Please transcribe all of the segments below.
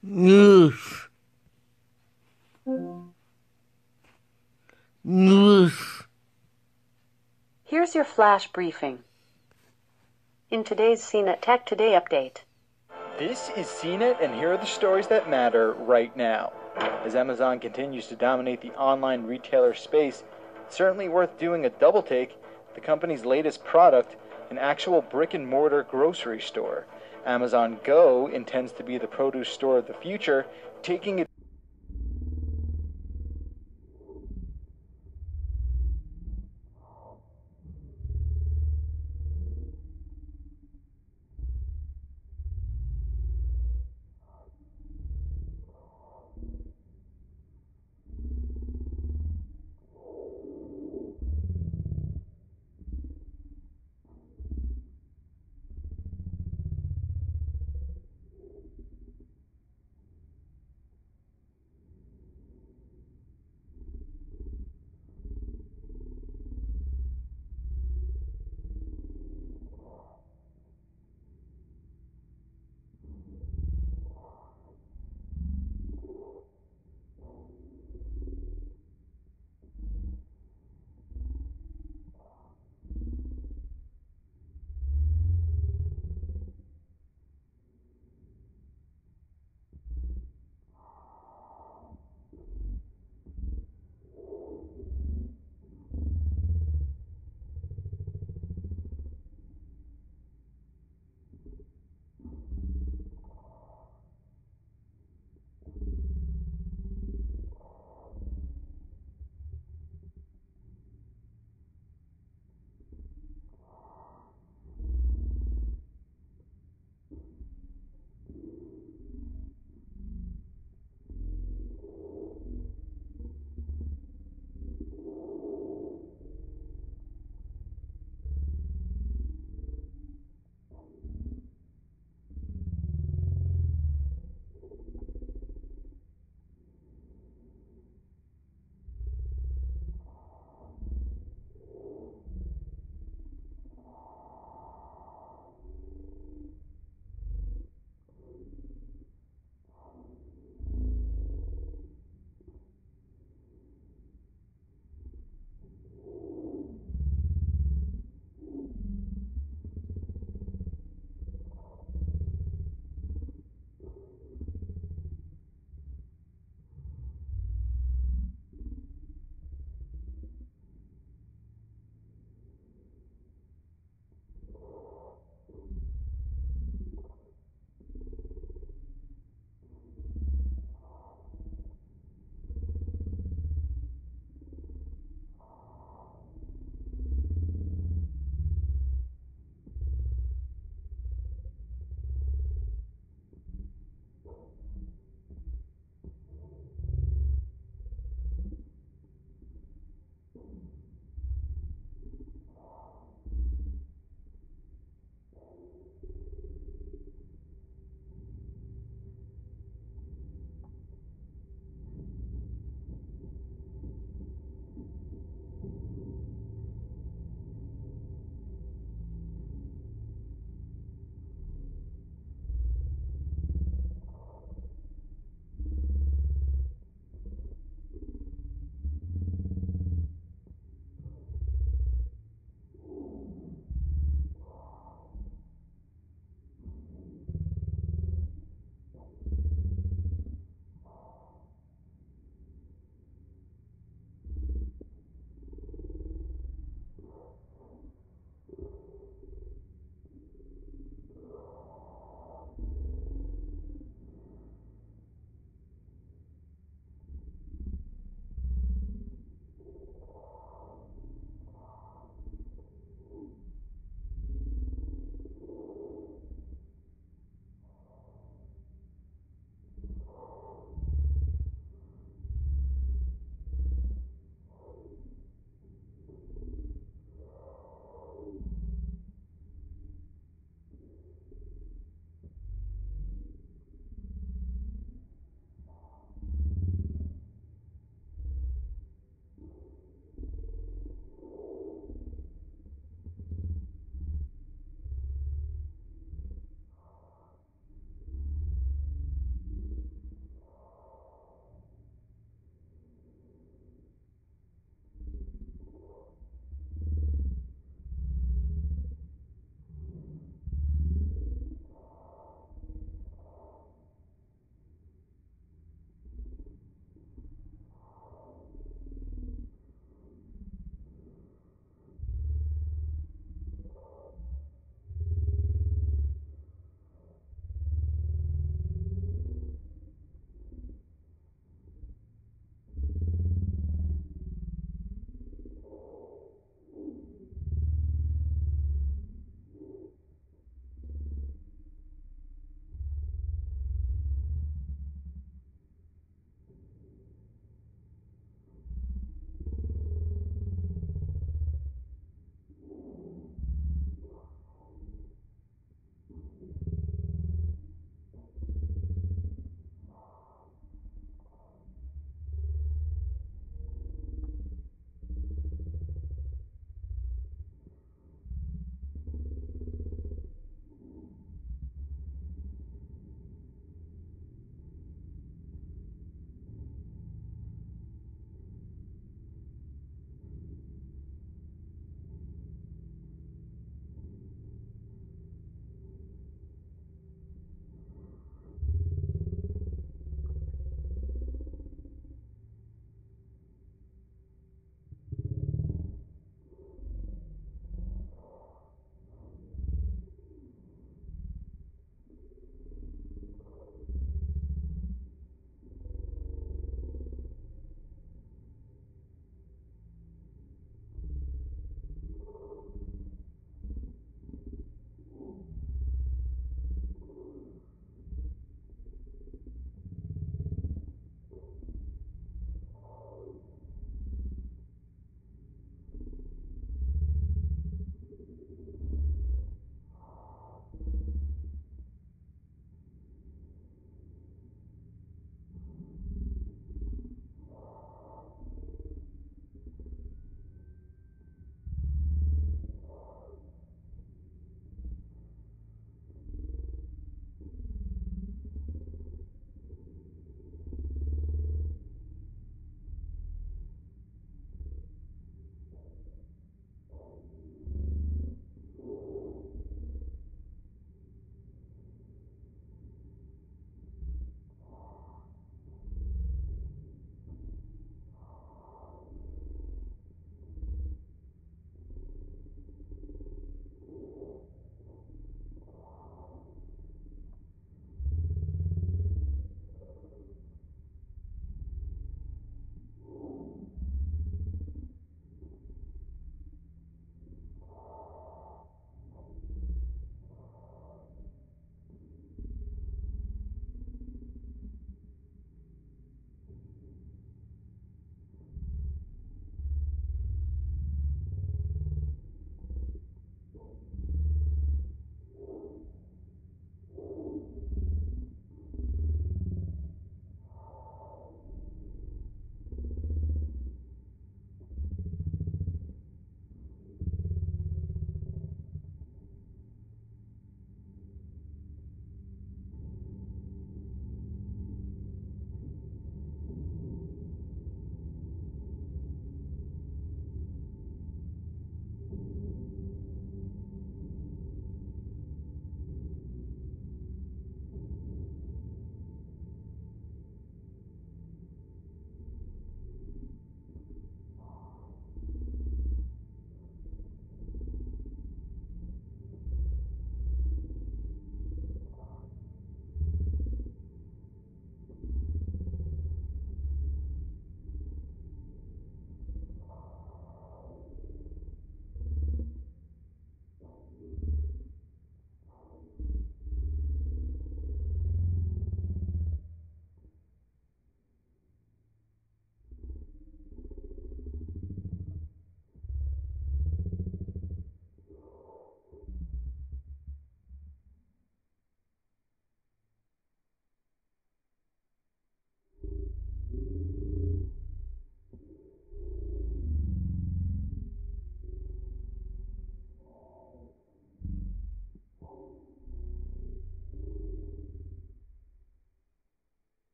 News. News. Here's your flash briefing. In today's CNET Tech Today update. This is CNET, and here are the stories that matter right now. As Amazon continues to dominate the online retailer space, it's certainly worth doing a double take. The company's latest product, an actual brick-and-mortar grocery store. Amazon Go intends to be the produce store of the future, taking it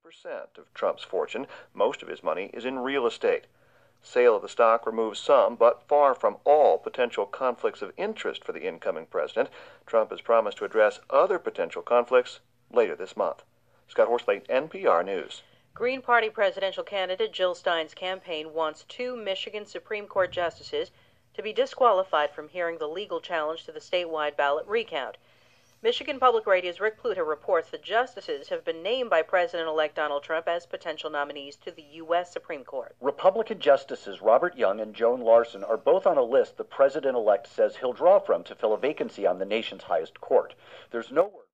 of Trump's fortune. Most of his money is in real estate. Sale of the stock removes some, but far from all, potential conflicts of interest for the incoming president. Trump has promised to address other potential conflicts later this month. Scott Horsley, NPR News. Green Party presidential candidate Jill Stein's campaign wants 2 Michigan Supreme Court justices to be disqualified from hearing the legal challenge to the statewide ballot recount. Michigan Public Radio's Rick Pluta reports the justices have been named by President-elect Donald Trump as potential nominees to the U.S. Supreme Court. Republican Justices Robert Young and Joan Larson are both on a list the president-elect says he'll draw from to fill a vacancy on the nation's highest court. There's no word